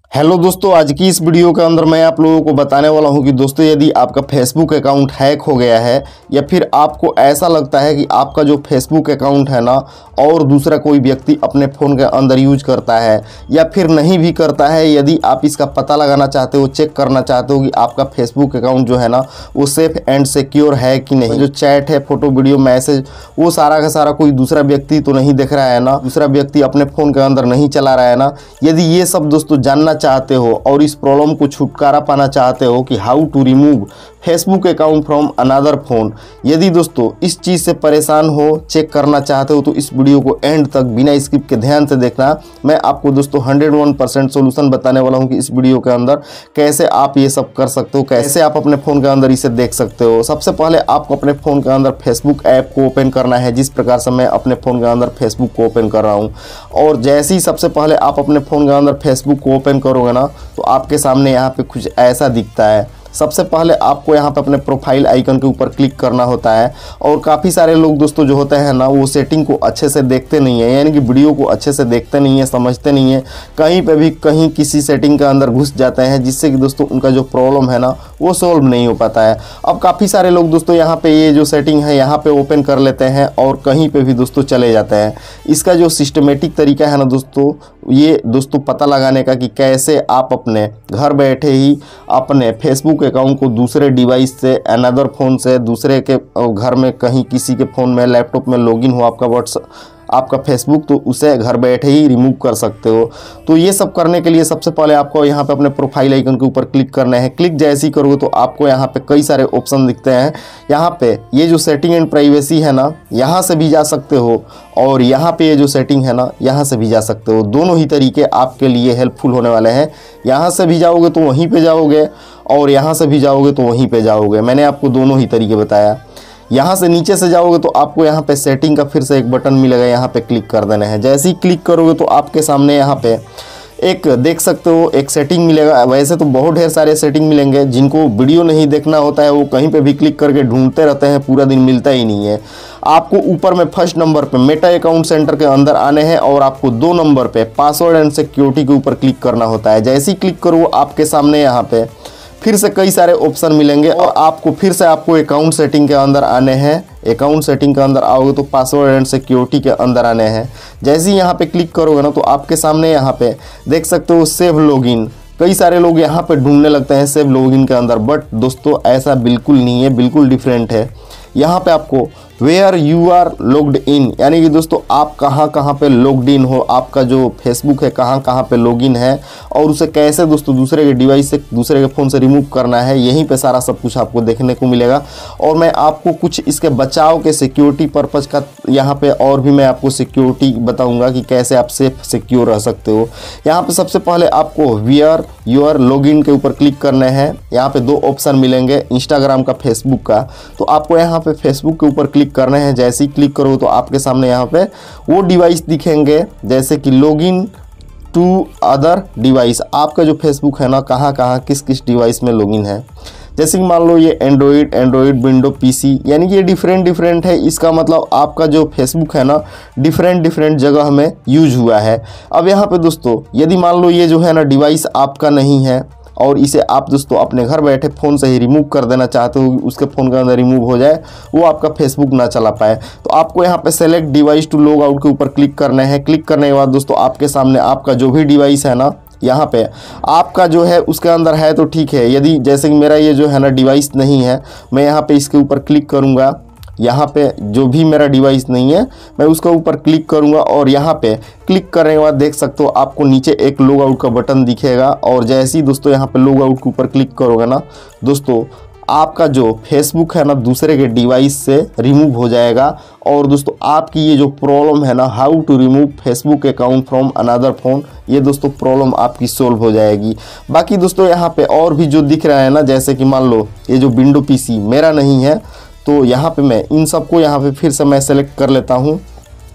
Hello दोस्तों, आज की इस वीडियो के अंदर मैं आप लोगों को बताने वाला हूं कि दोस्तों यदि आपका फेसबुक अकाउंट हैक हो गया है या फिर आपको ऐसा लगता है कि आपका जो फेसबुक अकाउंट है ना और दूसरा कोई व्यक्ति अपने फ़ोन के अंदर यूज करता है या फिर नहीं भी करता है, यदि आप इसका पता लगाना चाहते हो, चेक करना चाहते हो कि आपका फेसबुक अकाउंट जो है ना वो सेफ एंड सिक्योर है कि नहीं, जो चैट है, फोटो, वीडियो, मैसेज, वो सारा का सारा कोई दूसरा व्यक्ति तो नहीं देख रहा है ना, दूसरा व्यक्ति अपने फ़ोन के अंदर नहीं चला रहा है ना। यदि ये सब दोस्तों जानना चाहते हो और इस प्रॉब्लम को छुटकारा पाना चाहते हो कि how to remove Facebook account from another phone, यदि दोस्तों इस चीज़ से परेशान हो, चेक करना चाहते हो, तो इस वीडियो को एंड तक बिना स्किप के ध्यान से देखना। मैं आपको दोस्तों 101% सोल्यूशन बताने वाला हूं कि इस वीडियो के अंदर कैसे आप ये सब कर सकते हो, कैसे आप अपने फ़ोन के अंदर इसे देख सकते हो। सबसे पहले आपको अपने फ़ोन के अंदर फेसबुक ऐप को ओपन करना है, जिस प्रकार से मैं अपने फ़ोन के अंदर फेसबुक को ओपन कर रहा हूँ। और जैसे ही सबसे पहले आप अपने फ़ोन के अंदर फेसबुक को ओपन करोगे ना, तो आपके सामने यहाँ पे कुछ ऐसा दिखता है। सबसे पहले आपको यहाँ पे अपने प्रोफाइल आइकन के ऊपर क्लिक करना होता है। और काफ़ी सारे लोग दोस्तों जो होते हैं ना, वो सेटिंग को अच्छे से देखते नहीं है, यानी कि वीडियो को अच्छे से देखते नहीं है, समझते नहीं है, कहीं पे भी कहीं किसी सेटिंग के अंदर घुस जाते हैं, जिससे कि दोस्तों उनका जो प्रॉब्लम है ना वो सॉल्व नहीं हो पाता है। अब काफ़ी सारे लोग दोस्तों यहाँ पे ये जो सेटिंग है यहाँ पे ओपन कर लेते हैं और कहीं पे भी दोस्तों चले जाते हैं। इसका जो सिस्टमेटिक तरीका है ना दोस्तों, ये दोस्तों पता लगाने का कि कैसे आप अपने घर बैठे ही अपने फेसबुक अकाउंट को दूसरे डिवाइस से, अनदर फ़ोन से, दूसरे के घर में कहीं किसी के फ़ोन में, लैपटॉप में लॉगिन हो आपका व्हाट्सएप, आपका फेसबुक, तो उसे घर बैठे ही रिमूव कर सकते हो। तो ये सब करने के लिए सबसे पहले आपको यहाँ पे अपने प्रोफाइल आइकन के ऊपर क्लिक करना है। क्लिक जैसे ही करोगे तो आपको यहाँ पे कई सारे ऑप्शन दिखते हैं। यहाँ पे ये जो सेटिंग एंड प्राइवेसी है ना, यहाँ से भी जा सकते हो, और यहाँ पे ये जो सेटिंग है ना, यहाँ से भी जा सकते हो। दोनों ही तरीके आपके लिए हेल्पफुल होने वाले हैं। यहाँ से भी जाओगे तो वहीं पर जाओगे, और यहाँ से भी जाओगे तो वहीं पर जाओगे। मैंने आपको दोनों ही तरीके बताया। यहाँ से नीचे से जाओगे तो आपको यहाँ पे सेटिंग का फिर से एक बटन मिलेगा, यहाँ पे क्लिक कर देना है। जैसे ही क्लिक करोगे तो आपके सामने यहाँ पे एक देख सकते हो एक सेटिंग मिलेगा। वैसे तो बहुत ढेर सारे सेटिंग मिलेंगे, जिनको वीडियो नहीं देखना होता है वो कहीं पे भी क्लिक करके ढूंढते रहते हैं, पूरा दिन मिलता ही नहीं है। आपको ऊपर में फर्स्ट नंबर पे मेटा अकाउंट सेंटर के अंदर आने हैं और आपको 2 नंबर पे पासवर्ड एंड सिक्योरिटी के ऊपर क्लिक करना होता है। जैसे ही क्लिक करो आपके सामने यहाँ पे फिर से कई सारे ऑप्शन मिलेंगे और आपको फिर से अकाउंट सेटिंग के अंदर आने हैं। अकाउंट सेटिंग के अंदर आओगे तो पासवर्ड एंड सिक्योरिटी के अंदर आने हैं। जैसे ही यहाँ पे क्लिक करोगे ना, तो आपके सामने यहाँ पे देख सकते हो सेव लॉगिन। कई सारे लोग यहाँ पे ढूंढने लगते हैं सेव लॉगिन के अंदर, बट दोस्तों ऐसा बिल्कुल नहीं है, बिल्कुल डिफरेंट है। यहाँ पे आपको where you are logged in, यानी कि दोस्तों आप कहाँ कहाँ पे लॉग्ड इन हो, आपका जो फेसबुक है कहाँ कहाँ पे लॉगिन है, और उसे कैसे दोस्तों दूसरे के डिवाइस से, दूसरे के फ़ोन से रिमूव करना है, यहीं पे सारा सब कुछ आपको देखने को मिलेगा। और मैं आपको कुछ इसके बचाव के सिक्योरिटी पर्पज़ का यहाँ पे और भी मैं आपको सिक्योरिटी बताऊँगा कि कैसे आप सेफ सिक्योर रह सकते हो। यहाँ पर सबसे पहले आपको वेयर यूर लॉगिन के ऊपर क्लिक करने हैं। यहाँ पे 2 ऑप्शन मिलेंगे, इंस्टाग्राम का, फेसबुक का। तो आपको यहाँ पे फेसबुक के ऊपर क्लिक करने हैं। जैसे ही क्लिक करो तो आपके सामने यहाँ पे वो डिवाइस दिखेंगे, जैसे कि लॉगिन टू अदर डिवाइस। आपका जो फेसबुक है ना कहाँ कहाँ किस किस डिवाइस में लॉगिन है। जैसे कि मान लो ये एंड्रॉयड, विंडो, पीसी, यानी कि ये डिफरेंट है। इसका मतलब आपका जो फेसबुक है ना डिफरेंट जगह में यूज हुआ है। अब यहाँ पे दोस्तों यदि मान लो ये जो है ना डिवाइस आपका नहीं है और इसे आप दोस्तों अपने घर बैठे फ़ोन से ही रिमूव कर देना चाहते हो, उसके फ़ोन के अंदर रिमूव हो जाए, वो आपका फेसबुक ना चला पाए, तो आपको यहाँ पे select device to log out के ऊपर क्लिक करना है। क्लिक करने के बाद दोस्तों आपके सामने आपका जो भी डिवाइस है ना, यहाँ पे आपका जो है उसके अंदर है तो ठीक है। यदि जैसे कि मेरा ये जो है ना डिवाइस नहीं है, मैं यहाँ पे इसके ऊपर क्लिक करूँगा। यहाँ पे जो भी मेरा डिवाइस नहीं है मैं उसके ऊपर क्लिक करूँगा, और यहाँ पे क्लिक करने के बाद देख सकते हो आपको नीचे एक लॉग आउट का बटन दिखेगा। और जैसे ही दोस्तों यहाँ पे लॉग आउट के ऊपर क्लिक करोगे ना दोस्तों, आपका जो फेसबुक है ना दूसरे के डिवाइस से रिमूव हो जाएगा। और दोस्तों आपकी ये जो प्रॉब्लम है ना, how to remove Facebook account from another phone, ये दोस्तों प्रॉब्लम आपकी सॉल्व हो जाएगी। बाकी दोस्तों यहाँ पे और भी जो दिख रहा है ना, जैसे कि मान लो ये जो विंडो पीसी मेरा नहीं है, तो यहाँ पे मैं इन सबको यहाँ पे फिर से मैं सेलेक्ट कर लेता हूँ।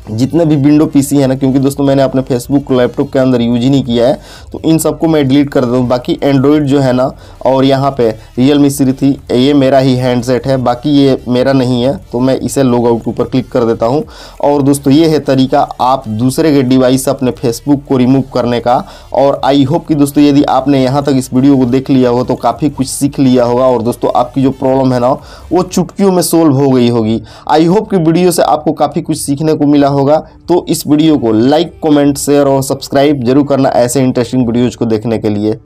जितने भी विंडो पीसी है ना, क्योंकि दोस्तों मैंने अपने फेसबुक को लैपटॉप के अंदर यूज ही नहीं किया है, तो इन सबको मैं डिलीट कर देता हूँ। बाकी एंड्रॉयड जो है ना, और यहाँ पे Realme C3 ये मेरा ही हैंडसेट है, बाकी ये मेरा नहीं है, तो मैं इसे लॉग आउट के ऊपर क्लिक कर देता हूँ। और दोस्तों ये है तरीका आप दूसरे के डिवाइस से अपने फेसबुक को रिमूव करने का। और आई होप कि दोस्तों यदि आपने यहाँ तक इस वीडियो को देख लिया हो तो काफ़ी कुछ सीख लिया होगा, और दोस्तों आपकी जो प्रॉब्लम है ना वो चुटकियों में सोल्व हो गई होगी। आई होप कि वीडियो से आपको काफ़ी कुछ सीखने को मिला होगा। तो इस वीडियो को लाइक, कमेंट, शेयर और सब्सक्राइब जरूर करना ऐसे इंटरेस्टिंग वीडियोज़ को देखने के लिए।